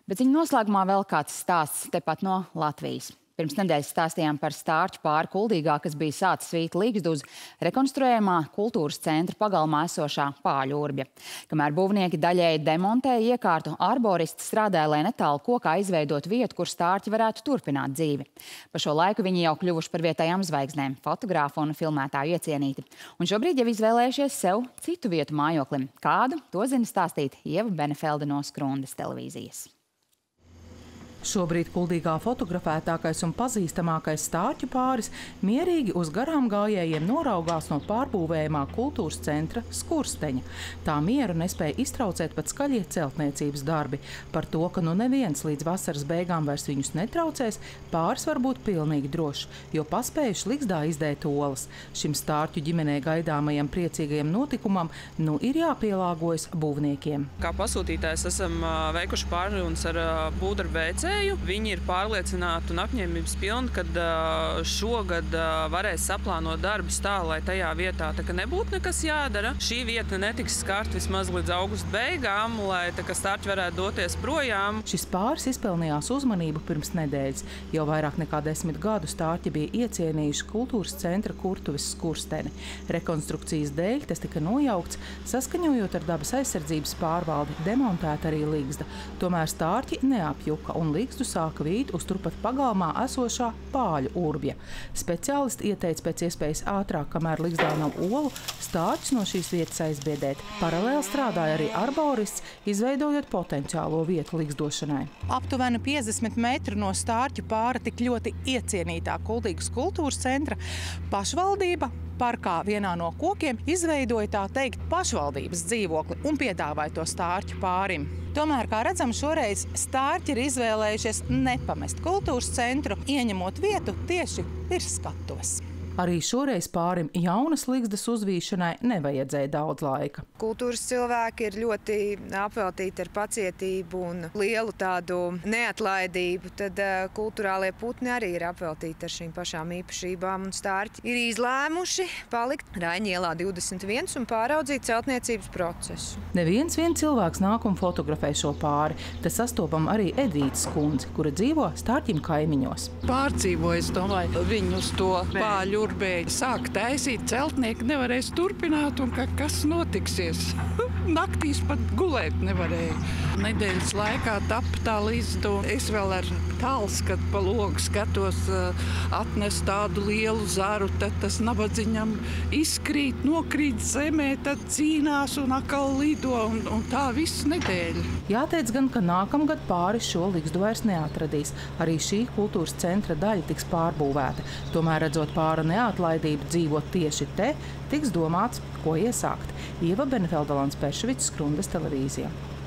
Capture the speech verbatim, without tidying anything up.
Bet ziņu noslēgumā vēl kāds stāsts tepat no Latvijas. Pirms nedēļas stāstījām par stārķu pāri Kuldīgā, kas bija sācis vīt līgzdu uz rekonstruējamā kultūras centra pagalmā esošā Pāļu urbja. Kamēr būvnieki daļēji demontēja iekārtu, arboristi strādāja, lai netālu kokā izveidot vietu, kur stārķi varētu turpināt dzīvi. Pa šo laiku viņi jau kļuvuši par vietējām zvaigznēm, fotogrāfu un filmētāju iecienīti. Un šobrīd jau izvēlējušies sev citu vietu mājoklim. Kādu? To zina stāstīt Ieva Benefelde no Skrundas televīzijas. Šobrīd Kuldīgā fotografētākais un pazīstamākais stārķu pāris mierīgi uz garām gājējiem noraugās no pārbūvējumā kultūras centra Skursteņa. Tā mieru nespēja iztraucēt pat skaļie celtniecības darbi. Par to, ka nu neviens līdz vasaras beigām vairs viņus netraucēs, pāris var būt pilnīgi drošs, jo paspējuši Ligzdā izdēt olas. Šim stārķu ģimenē gaidāmajam priecīgajam notikumam nu ir jāpielāgojas būvniekiem. Kā pasūtītājs esam veikuši pārunas ar būvdarbu. Viņi ir pārliecināti un apņēmības pilni, ka šogad varēs saplānot darbus tā, lai tajā vietā tā, nebūtu nekas jādara. Šī vieta netiks skarta vismaz līdz augusta beigām, lai tā, stārķi varētu doties projām. Šis pāris izpelnījās uzmanību pirms nedēļas. Jau vairāk nekā desmit gadu stārķi bija iecienījuši kultūras centra kurtuves Skursteni. Rekonstrukcijas dēļ tas tika nojaukts, saskaņojot ar dabas aizsardzības pārvaldi, demontēta arī Ligzda. Tomēr stārķi neapjuka un Ligzdu sāka vīt uz turpat pagalmā esošā Pāļu urbja. Speciālisti ieteica pēc iespējas ātrāk, kamēr Ligzdā nav olu, stārķus no šīs vietas aizbiedēt. Paralēli strādāja arī arborists, izveidojot potenciālo vietu ligzdošanai. Aptuveni piecdesmit metri no stārķu pāra tik ļoti iecienītā Kuldīgas kultūras centra pašvaldība parkā vienā no kokiem izveidoja tā teikt pašvaldības dzīvokli un piedāvāja to stārķu pārim. Tomēr, kā redzam, šoreiz stārķi ir izvēlējušies nepamest kultūras centru, ieņemot vietu tieši virs skatuves. Arī šoreiz pārim jaunas Ligzdas uzvīšanai nevajadzēja daudz laika. Kultūras cilvēki ir ļoti apveltīti ar pacietību un lielu tādu neatlaidību. Tad uh, kultūrālie putni arī ir apveltīti ar šīm pašām īpašībām. Un stārķi ir izlēmuši palikt Raņa ielā divdesmit viens un pāraudzīt celtniecības procesu. Neviens vien cilvēks nāk un fotografē šo pāri. Te sastopam arī Edītas kundzi, kura dzīvo stārķim kaimiņos. Pārdzīvoju, es domāju, viņu uz to Pāļu sāk taisīt, celtnieki nevarēs turpināt un ka kas notiksies. Naktīs pat gulēt nevarēja. Nedēļas laikā tapa tā Ligzda. Es vēl ar tālskatu pa logu skatos, atnes tādu lielu zaru, tad tas nabadziņam izkrīt, nokrīt zemē, tad cīnās un atkal lido un, un tā visu nedēļu. Jāteic gan, ka nākamgad pāris šo Ligzdu vairs neatradīs. Arī šī kultūras centra daļa tiks pārbūvēta. Tomēr redzot pāra neatlaidību dzīvot tieši te, tiks domāts, ko iesākt. Ieva Benefelde, Skrundas televīzija.